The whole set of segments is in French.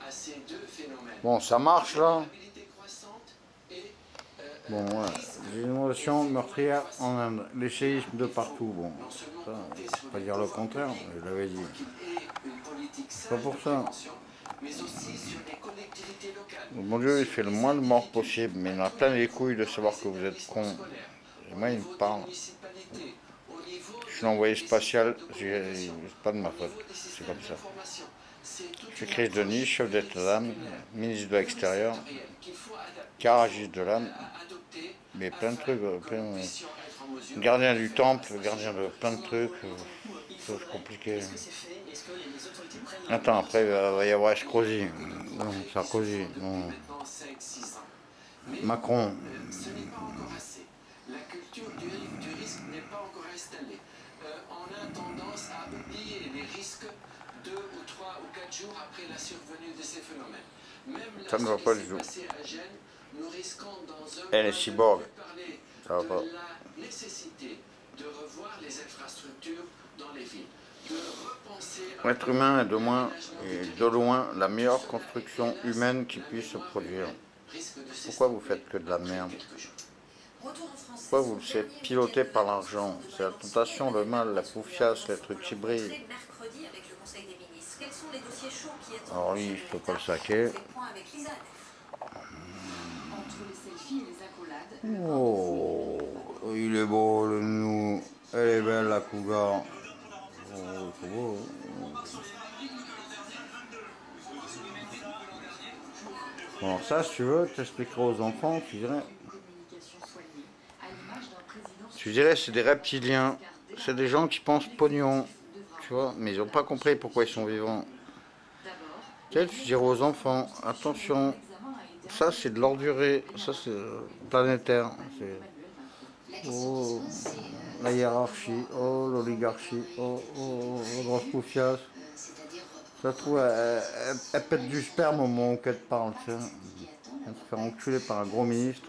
Bon, ça marche là. Bon, voilà. Les inondations meurtrières en Inde, les séismes de partout. Bon, ça, on peut pas dire le contraire, je l'avais dit. C'est pas pour ça. Mon Dieu, il fait le moins de morts possible, mais il en a plein les couilles de savoir que vous êtes con. Et moi, il me parle. Je suis l'envoyé spatial, c'est pas de ma faute, c'est comme ça. Je suis Chris Denis, chef d'état d'âme, ministre de l'extérieur, caragiste de l'âme, mais plein de trucs, gardien du temple, gardien de plein de trucs, choses compliquées. Attends, après il va y avoir Escrozi, non, Sarkozy, non, Macron. La culture du risque n'est pas encore installée. On a tendance à oublier les risques 2 ou 3 ou 4 jours après la survenue de ces phénomènes. Même ça ne va pas du tout. Nous risquons dans un elle est cyborg. Ça va pas. La nécessité de revoir les infrastructures dans les villes. L'être humain est de loin la meilleure construction humaine qui puisse se produire. Pourquoi vous faites que de la merde? Pourquoi vous le êtes piloté par l'argent? C'est la tentation, le mal, la poufiasse, les trucs qui brillent. Alors lui, je peux pas le saquer. Oh, il est beau le nous. Elle est belle la cougar. Oh, c'est beau. Alors ça, si tu veux, t'expliqueras aux enfants, tu dirais c'est des reptiliens, c'est des gens qui pensent pognon, tu vois, mais ils n'ont pas compris pourquoi ils sont vivants. Tu dirais aux enfants, attention, ça c'est de l'orduré, ça c'est planétaire, oh, la hiérarchie, oh l'oligarchie, oh, grosse poufiasse. Ça se trouve, elle pète du sperme au moment où elle te parle, tu sais. Elle se fait enculer par un gros ministre.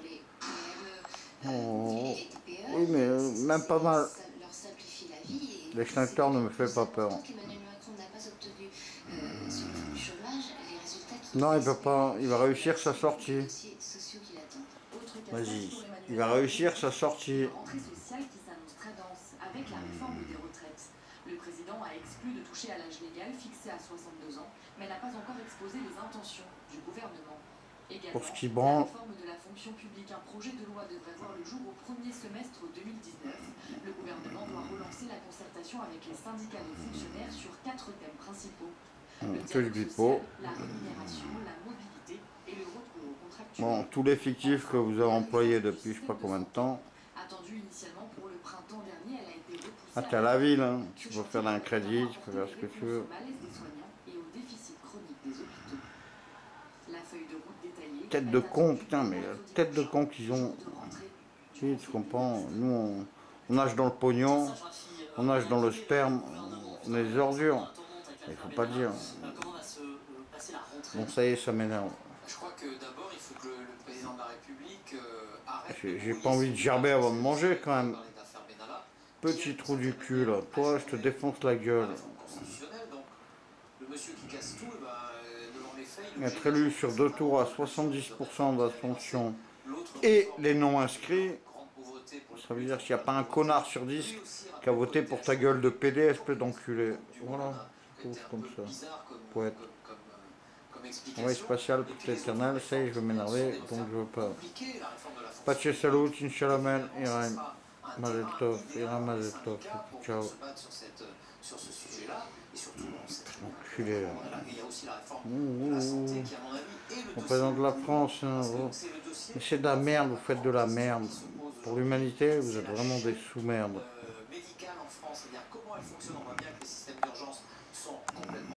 Oh, oui, mais même pas mal. L'extincteur ne me fait pas peur. Non, il peut pas. Il va réussir sa sortie. Vas-y. Il va réussir sa sortie. Le président a exclu de toucher à l'âge légal fixé à 62 ans, mais n'a pas encore exposé les intentions du gouvernement. Également, pour ce qui branle, la réforme de la fonction publique, un projet de loi devrait voir le jour au premier semestre 2019. Le gouvernement doit relancer la concertation avec les syndicats de fonctionnaires sur 4 thèmes principaux. Le dialogue social, la rémunération, la mobilité et le recours contractuel. Bon, tous les fictifs que vous avez employés depuis je ne sais pas combien de temps. Attendue initialement pour le printemps dernier, elle a été repoussée. Ah, t'es à la ville, hein. Tu peux faire un crédit, tu peux faire ce que tu veux. Tête de con, putain, mais tête de con qu'ils ont. Tu comprends, nous on nage dans le pognon, on nage dans le sperme, on est des ordures. Il faut pas le dire. Bon, ça y est, ça m'énerve. Je crois que d'abord, il faut que le président de la République arrête. J'ai pas envie de gerber avant de manger quand même. Petit trou du cul là, toi je te défonce la gueule. Être élu sur 2 tours à 70% d'abstention et les non inscrits, ça veut dire qu'il n'y a pas un connard sur 10 qui a voté pour ta gueule de PD, espèce d'enculé. Voilà, tout comme ça. Poète. Envoyé spatial pour l'éternel, ça y est, je vais m'énerver, donc je veux pas. Pace salut, Inchalamen, Iram. Mazel tov, Iram Mazel tov, ciao. Enculé. On présente la France, hein, mais c'est de la merde, vous faites de la merde. Pour l'humanité, vous êtes vraiment des sous-merdes.